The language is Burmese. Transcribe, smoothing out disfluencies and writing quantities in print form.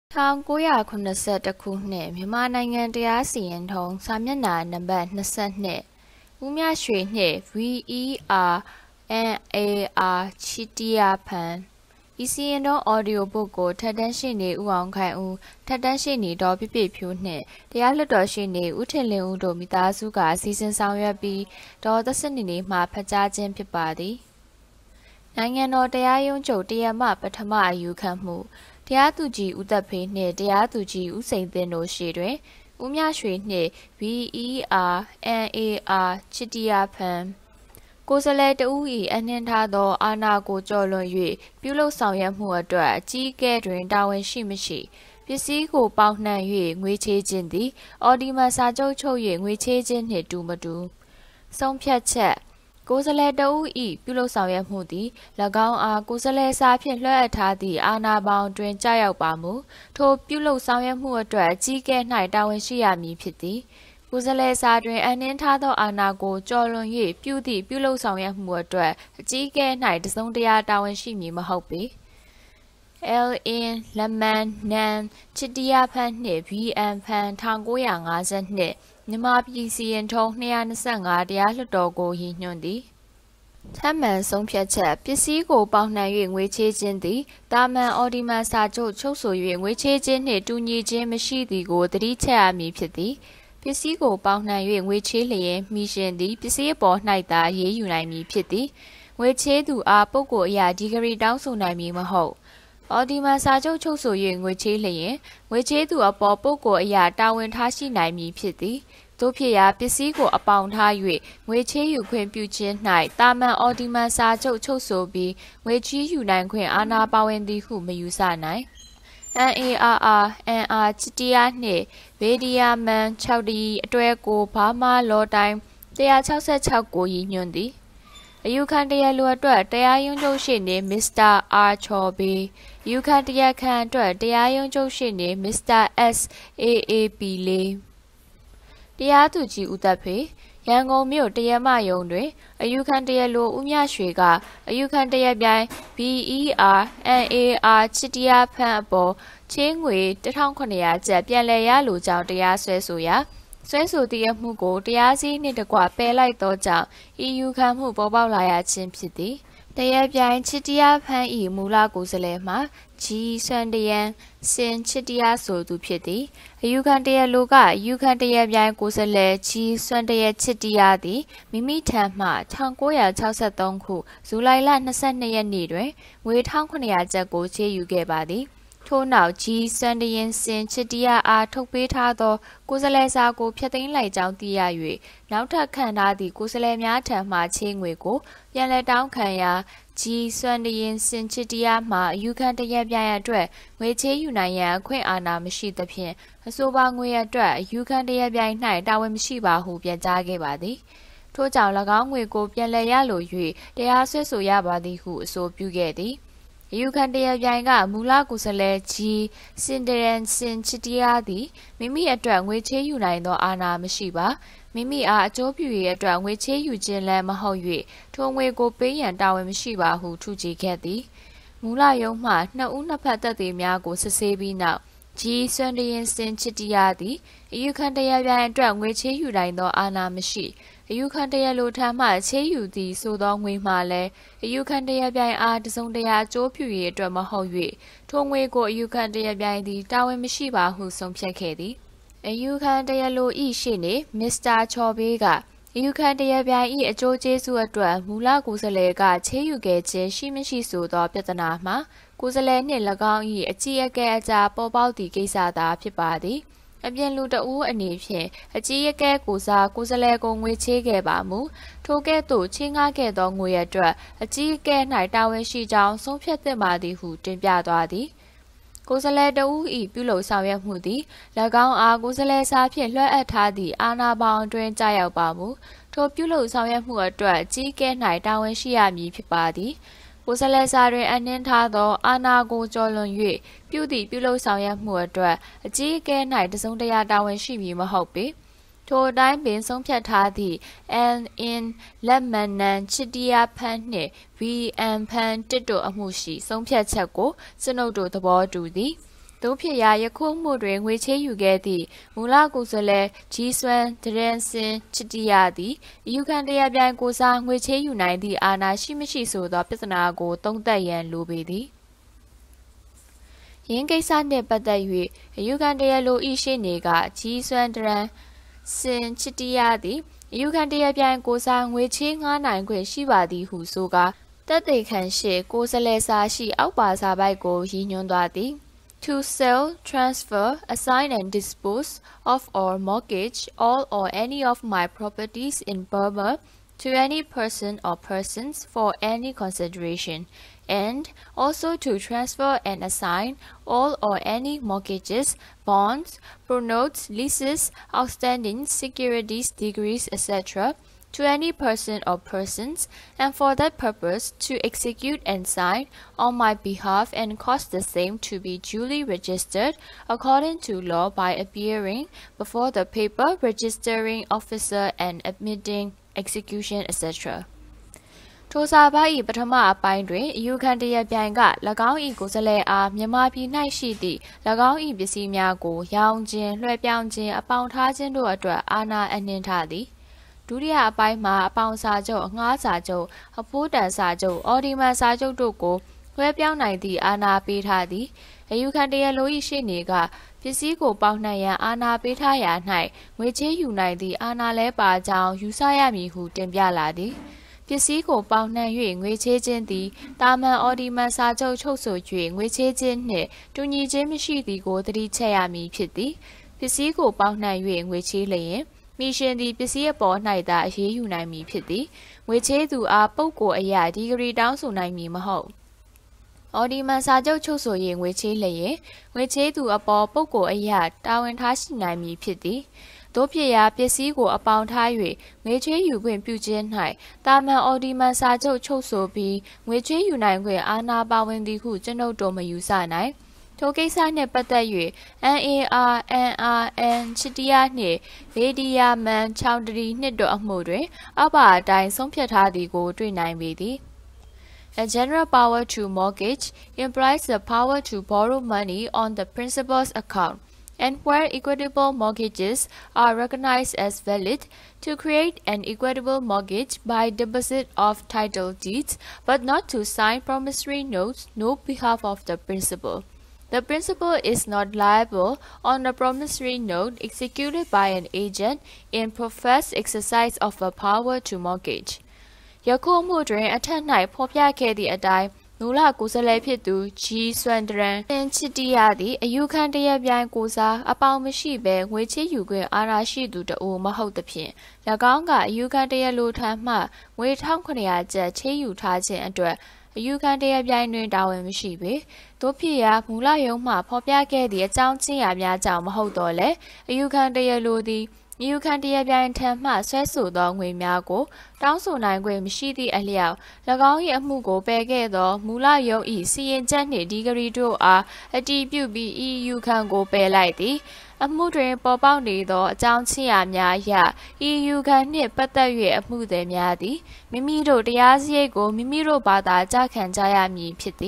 1980ခုနှစ်မြန်မာနိုင်ငံတရားစီရင်ထုံးစာမျက်နှာနံပါတ်22ဦးမြရွှေနှင့် VERNAR ချစ်တရားဖန်ဤစီရင်ထုံးအော်ဒီယိုဘုတ်ကိုထက်တန်းရှိနေဦးအောင်ခိုင်ဦးထက်တန်းရှိနေဒေါ်ပြပြဖြိုးနှင့်တရားလွှတ်တော်ရှိနေဦးထင်လင်းဦးတို့မိသားစုကစီစဉ်ဆောင်ရွက်ပြီးဒေါ်သက်စနေမှဖတ်ကြားခြင်းဖြစ်ပါသည်နိုင်ငံတော်တရားရုံးချုပ်တရားမပထမအယူခံမှုတရားသူကြီးဦးသက်ဖေးနှင့်တရားသူကြီးဦးစိန်သင်းတို့ရှေ့တွင်ဦးမြရွှေနှင့် VERNAR ချစ်တရားဖန်ကိုယ်စားလှယ်တဦး၏အနှင်းထားသောအာဏာကိုကျော်လွန်၍ပြုလုပ်ဆောင်ရွက်မှုအတွက်အကြီးအကဲတွင်တာဝန်ရှိမရှိပစ္စည်းကိုပေါက်နှံ၍ငွေချေးခြင်းသည်အော်ဒီမန်စာချုပ်ချုပ်၍ငွေချေးခြင်းနှင့်တူမတူဆုံးဖြတ်ချက်ကိုယ်စားလှယ်တဦး၏ပြုလုပ်ဆောင်ရွက်မှုသည်၎င်းအားကိုယ်စားလှယ်စာဖြင့်လွှဲအပ်ထားသည့်အာဏာပေါင်းတွင်ကြာရောက်ပါမူထိုပြုလုပ်ဆောင်ရွက်မှုအတွက်အကြီးအကဲ၌တာဝန်ရှိရမည်ဖြစ်သည်ကိုယ်စားလှယ်စာတွင်အနှင်းထားသောအာဏာကိုကျော်လွန်၍ပြုသည့်ပြုလုပ်ဆောင်ရွက်မှုအတွက်အကြီးအကဲ၌တစုံတရာတာဝန်ရှိမည်မဟုတ်ပေLN လက်မန်နန်ချစ်တရားဖန်နှင့် VM ဖန်1952မြန်မာပြည်စီရင်ထုံး225တရားလွှတ်တော်ကိုရည်ညွှန်းသည်ထပ်မံဆုံးဖြတ်ချက်ပစ္စည်းကိုပေါက်နှံ၍ငွေချေးခြင်းသည်တာမန်အော်ဒီမန်စာချုပ်ချုပ်ဆို၍ငွေချေးခြင်းနှင့်တူညီခြင်းမရှိသည်ကိုသတိချက်ရမည်ဖြစ်သည်ပစ္စည်းကိုပေါက်နှံ၍ငွေချေးလျင်မိရှင်သည်ပစ္စည်းအပေါ်၌သာရေးယူနိုင်မည်ဖြစ်သည်ငွေချေးသူအားပုဂ္ဂိုလ်အရာဒီဂရီတောင်းဆိုနိုင်မည်မဟုတ်အော်ဒီမန်စာချုပ်ချုပ်ဆို၍ငွေချေးလျင်ငွေချေးသူအပေါ်ပုဂ္ဂိုလ်အရာတာဝန်ထားရှိနိုင်မည်ဖြစ်သည်တို့ဖြစ်ရာပစ္စည်းကိုအပေါင်ထား၍ငွေချေးယူခွင့်ပြုခြင်း၌တာမန်အော်ဒီမန်စာချုပ်ချုပ်ဆိုပြီးငွေချေးယူနိုင်ခွင့်အာဏာပါဝင်သည်ဟုမယူဆနိုင် NARR ချစ်တရားနှင့်ဗေဒီယာမန်6ဒီအတွဲကိုဘာမာလောတိုင်း166ကိုရည်ညွှန်းသည်အယူခံတရားလိုအတွက်တရားရုံးချုပ်ရှေ့နေမစ္စတာအာချော်ဘေးအယူခံတရားခံအတွက်တရားရုံးချုပ်ရှေ့နေမစ္စတာ SAAP လေးတရားသူကြီးဦးသက်ဖေရန်ကုန်မြို့တရားမယုံတွင်အယူခံတရားလိုဦးမြရွှေကအယူခံတရားပြိုင် VERNAR ချစ်တရားဖန်အပေါ်ချင်းငွေ1900ကျပ်ပြန်လည်ရလိုကြောင်းတရားစွဲဆိုရာဆွဲဆိုသည့်အမှုကိုတရားစီနှင့်တကွပယ်လိုက်သောကြောင့်ဤယူခံမှုပေါ်ပေါက်လာရခြင်းဖြစ်သည်တရားပြိုင်ချစ်တရားဖန်၏မူလကိုယ်စားလှယ်မှာကြီးစွမ်းတရန်စင်ချစ်တရားဆိုသူဖြစ်သည်အယူခံတရားလိုကအယူခံတရားပြိုင်ကိုယ်စားလှယ်ကြီးစွမ်းတရချစ်တရားသည်မိမိထံမှ1963ခုဇူလိုင်လ22ရက်နေ့တွင်ငွေ1900ကျပ်ကိုချေးယူခဲ့ပါသည်ထို့နောက်ကြီးစွမ်းတရင်စင်ချစ်တရားအားထုတ်ပေးထားသောကိုယ်စားလှယ်စာကိုဖျက်သိမ်းလိုက်ကြောင်းသိရ၍နောက်ထပ်ခံထားသည့်ကိုယ်စားလှယ်များထံမှချေးငွေကိုပြန်လည်တောင်းခံရာကြီးစွမ်းတရင်စင်ချစ်တရားမှအယူခံတရားပြရန်အတွက်ငွေချေးယူနိုင်ရန်အခွင့်အာဏာမရှိသဖြင့်အဆိုပါငွေအတွက်အယူခံတရားပြိုင်၌တာဝန်မရှိပါဟုပြန်ကြားခဲ့ပါသည်ထို့ကြောင့်၎င်းငွေကိုပြန်လည်ရလို၍တရားစွဲဆိုရပါသည်ဟုအဆိုပြုခဲ့သည်အယူခံတရားပြိုင်ကမူလကိုယ်စားလှယ်ကြီးစင်တရန်စင်ချစ်တရားသည်မိမိအတွက်ငွေချေးယူနိုင်သောအာဏာမရှိပါမိမိအားအကျိုးပြုရတဲ့အတွက်ငွေချေးယူခြင်းလည်းမဟုတ်၍ထိုငွေကိုပေးရန်တာဝန်မရှိပါဟုထုချေခဲ့သည်မူလရုံးမှနှစ်ဦးနှစ်ဖက်သက်သေများကိုစစ်ဆေးပြီးနောက်ကြီးစွမ်းတရင်စင်ချစ်တရားသည်အယူခံတရားပြိုင်အတွက်ငွေချေးယူနိုင်သောအာဏာမရှိအယူခံတရားလိုထံမှချေးယူသည်ဆိုသောငွေမှလည်းအယူခံတရားပြိုင်အားတစုံတရာအကျိုးပြုရအတွက်မဟုတ်၍ထိုငွေကိုအယူခံတရားပြိုင်သည်တာဝန်မရှိပါဟုဆုံးဖြတ်ခဲ့သည်အယူခံတရားလို၏ရှေ့နေမစ္စတာချော်ဘေးကအယူခံတရားပြိုင်၏အကျိုးကျေးဇူးအတွက်မူလကိုယ်စားလှယ်ကချေးယူခဲ့ခြင်းရှိမရှိဆိုသောပြဿနာမှာကိုယ်စားလှယ်နှင့်၎င်း၏အကြီးအကဲအကြားပေါ်ပေါက်သည့်ကိစ္စသာဖြစ်ပါသည်အပြင်လူတဦးအနေဖြင့်အကြီးအကဲကိုစားကိုယ်စားလှယ်ကိုငွေချေးခဲ့ပါမူထိုကဲ့သို့ချေးငှားခဲ့သောငွေအတွက်အကြီးအကဲ၌တာဝန်ရှိကြောင်းဆုံးဖြတ်သင့်ပါသည်ဟုတင်ပြသွားသည်ကိုယ်စားလှယ်တဦး၏ပြုလုပ်ဆောင်ရွက်မှုသည်၎င်းအားကိုယ်စားလှယ်စာဖြင့်လွှဲအပ်ထားသည့်အာဏာပေါင်းအတွင်းကြာရောက်ပါမူထိုပြုလုပ်ဆောင်ရွက်မှုအတွက်အကြီးအကဲ၌တာဝန်ရှိရမည်ဖြစ်ပါသည်ကိုယ်စားလှယ်စာတွင်အနှင်းထားသောအာဏာကိုကျော်လွန်၍ပြုသည့်ပြုလုပ်ဆောင်ရွက်မှုအတွက်အကြီးအကဲ၌တစုံတရာတာဝန်ရှိမည်မဟုတ်ပေထိုအတိုင်းပင်ဆုံးဖြတ်ထားသည့် LN လက်မန်နန်ချစ်တရားဖန်နှင့် VM ဖန်တစ်တို့အမှုရှိဆုံးဖြတ်ချက်ကိုကျွန်ုပ်တို့သဘောတူသည်တို့ဖြစ်ရာယခုမှုတွင်ငွေချေးယူခဲ့သည့်မူလကိုယ်စားလှယ်ဂျီဆွမ်ဒရန်စင်ချစ်တီယာသည်အယူခံတရားပြိုင်ကိုစားငွေချေးယူနိုင်သည့်အာဏာရှိမရှိဆိုသောပြဿနာကိုသုံးသပ်ရန်လိုပေသည်ယင်းကိစ္စနှင့်ပတ်သက်၍အယူခံတရားလိုဤရှိနေကဂျီဆွမ်ဒရန်စင်ချစ်တီယာသည်အယူခံတရားပြိုင်ကိုစားငွေချေးငှားနိုင်ခွင့်ရှိပါသည်ဟုဆိုကာတက်သေးခံရှိကိုယ်စားလှယ်စာရှိအောက်ပါစာပိုက်ကိုရည်ညွှန်းသွားသည်To sell, transfer, assign and dispose of or mortgage all or any of my properties in Burma to any person or persons for any consideration, and also to transfer and assign all or any mortgages, bonds, pronotes, leases, outstanding securities, degrees, etc., to any person or persons, and for that purpose to execute and sign on my behalf and cause the same to be duly registered according to law by appearing before the paper registering officer and admitting execution, etc. ထိုစာပိုက်၏ပထမအပိုင်းတွင်အယူခံတရားပြိုင်က၎င်း၏ကိုယ်စားလှယ်အားမြန်မာပြည်၌ရှိသည့်၎င်း၏ပစ္စည်းများကိုရောင်းခြင်းလွှဲပြောင်းခြင်းအပေါင်ထားခြင်းတို့အတွက်အာဏာအနှင်းထားသည်ဒုတိယအပိုင်းမှာအပေါင်စာချုပ်အငှားစာချုပ်အဖိုးတန်စာချုပ်အော်ဒီမန်စာချုပ်တို့ကိုလွှဲပြောင်းနိုင်သည့်အာဏာပေးထားသည်အယူခံတရားလို၏ရှေ့နေကပစ္စည်းကိုပေါက်နှံရန်အာဏာပေးထားရာ၌ငွေချေးယူနိုင်သည့်အာဏာလဲပါကြောင်းယူဆရမည်ဟုတင်ပြလာသည်ပစ္စည်းကိုပေါက်နှံ၍ငွေချေးခြင်းသည်တာမန်အော်ဒီမန်စာချုပ်ချုပ်ဆို၍ငွေချေးခြင်းနှင့်တူညီခြင်းမရှိသည်ကိုသတိချက်ရမည်ဖြစ်သည်ပစ္စည်းကိုပေါက်နှံ၍ငွေချေးလျင်မိရှင်သည်ပစ္စည်းအပေါ်၌သာအရေးယူနိုင်မည်ဖြစ်သည်ငွေချေးသူအားပုဂ္ဂိုလ်အရာဒီဂရီတောင်းဆိုနိုင်မည်မဟုတ်အော်ဒီမန်စာချုပ်ချုပ်ဆို၍ငွေချေးလျင်ငွေချေးသူအပေါ်ပုဂ္ဂိုလ်အရာတာဝန်ထားရှိနိုင်မည်ဖြစ်သည်တို့ဖြစ်ရာပစ္စည်းကိုအပေါင်ထား၍ငွေချေးယူခွင့်ပြုခြင်း၌တာမန်အော်ဒီမန်စာချုပ်ချုပ်ဆိုပြီးငွေချေးယူနိုင်ခွင့်အာဏာပါဝင်သည်ဟုကျွန်ုပ်တို့မယူဆနိုင်ထိုကိစ္စနှင့်ပတ်သက်၍ NAR NRN ချစ်တီယာနှင့်ဗေဒီယာမန်ချောင်းတရီနှစ်တို့အမှုတွင်အောက်ပါအတိုင်းဆုံးဖြတ်ထားသည်ကိုတွေ့နိုင်ပေသည် A general power to mortgage implies the power to borrow money on the principal's account, and where equitable mortgages are recognized as valid, to create an equitable mortgage by deposit of title deeds, but not to sign promissory notes no behalf of the principal. The principal is not liable on a promissory note executed by an agent in professed exercise of a power to mortgage. ယခုမှုတွင်အထက်၌ဖော်ပြခဲ့သည့်အတိုင်းမူလကိုယ်စားလှယ်ဖြစ်သူဂျီဆွမ်ဒရန်စင်ချစ်တီယာသည်အယူခံတရားပြိုင်ကိုစားအပေါင်မရှိဘဲငွေချေးယူခွင့်အာဏာရှိသူတဦးမဟုတ်သဖြင့်၎င်းကအယူခံတရားလိုထံမှငွေ1900ကျပ်ချေးယူထားခြင်းအတွက်အယူခံတရားပြိုင်တွင်တာဝန်မရှိပေတို့ဖြစ်ရာမူလရုံးမှဖော်ပြခဲ့သည့်အကြောင်းချင်းရာများကြောင့်မဟုတ်တော့လဲအယူခံတရားလိုသည်အယူခံတရားပြိုင်ထံမှဆွဲဆိုသောငွေများကိုတောင်းဆိုနိုင်ခွင့်မရှိသည့်အလျောက်၎င်း၏အမှုကိုပယ်ခဲ့သောမူလရုံး၏စီရင်ချက်နှင့်ဒီဂရီတို့အားအတည်ပြုပြီးဤအယူခံကိုပယ်လိုက်သည်အမှုတွင်ပေါ်ပေါက်နေသောအကြောင်းချင်းရာများအရဤယူခံနှင့်ပတ်သက်၍အမှုသည်များသည်မိမိတို့တရားစရိတ်ကိုမိမိတို့ဘာသာကြခံကြရမည်ဖြစ်သည်